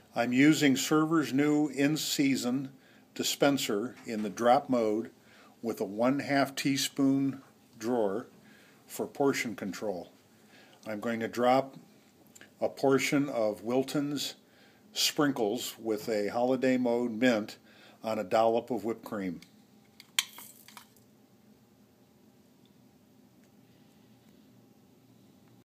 I'm using Server's new InSeason dispenser in the drop mode with a 1/2 teaspoon drawer for portion control. I'm going to drop a portion of Wilton's sprinkles with a holiday mode mint on a dollop of whipped cream.